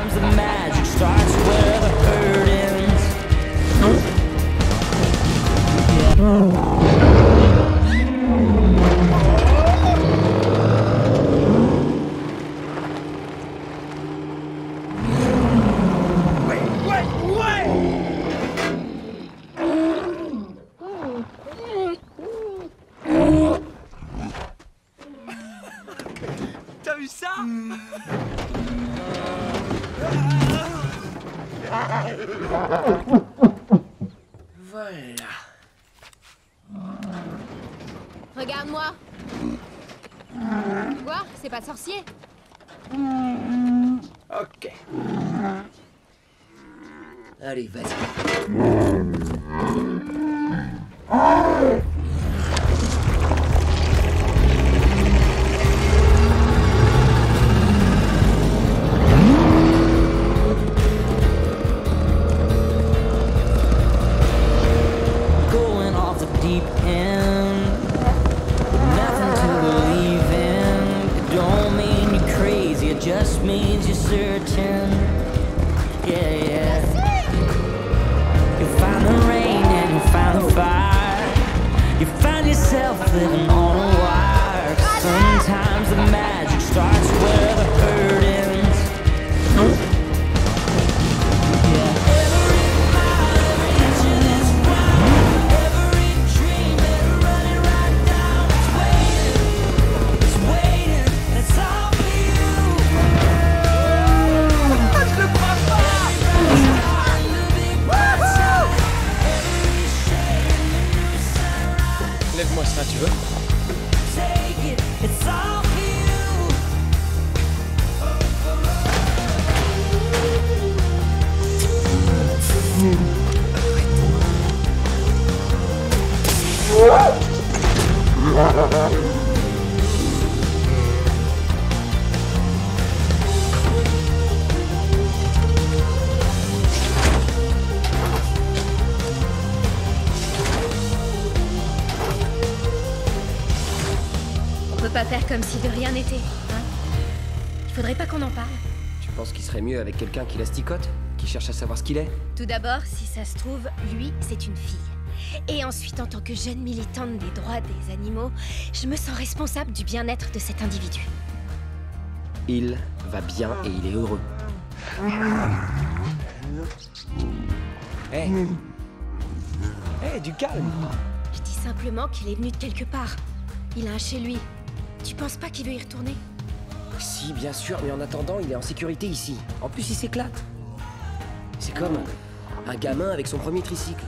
Sometimes the magic starts where the hurt ends. T'as vu ça? Voilà. Regarde-moi. Quoi? C'est pas sorcier? Ok. Allez, vas-y. Going off the deep end. Nothing to believe in. It don't mean you're crazy, it just means you're certain. Yeah, yeah. You find the rain and you find the fire. You find yourself living on a wire. Sometimes the magic starts where the hurt ends. Yeah. Every mile reaching its prime. Every dream better run it right down. It's waiting, it's all for you. Je le crois pas! Lève-moi ça, tu veux? Take it, it's all for you. On peut pas faire comme si de rien n'était, hein? Il faudrait pas qu'on en parle. Tu penses qu'il serait mieux avec quelqu'un qui l'asticote? Qui cherche à savoir ce qu'il est? Tout d'abord, si ça se trouve, lui, c'est une fille. Et ensuite, en tant que jeune militante des droits des animaux, je me sens responsable du bien-être de cet individu. Il va bien et il est heureux. Hé! Hé, du calme! Je dis simplement qu'il est venu de quelque part. Il a un chez lui. Tu penses pas qu'il veut y retourner? Si, bien sûr, mais en attendant, il est en sécurité ici. En plus, il s'éclate. C'est comme un gamin avec son premier tricycle.